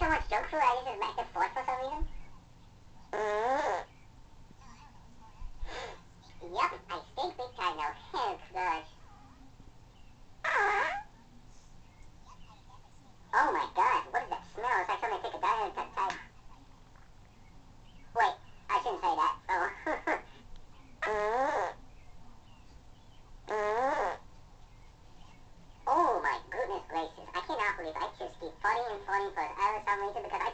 so much junk food, I just back and forth for some reason. Yup, I stink big time now. Oh gosh. Oh my god, what is that smell? It's like somebody took a diet at type. Wait, I shouldn't say that. Oh my goodness gracious. I cannot believe I just keep farting and farting for some reason because I